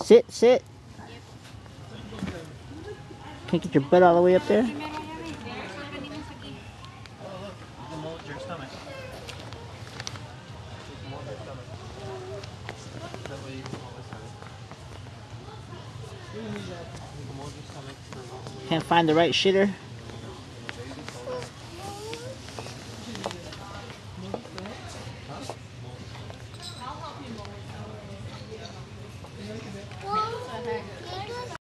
Sit, sit. Can't get your butt all the way up there. Can't find the right shitter.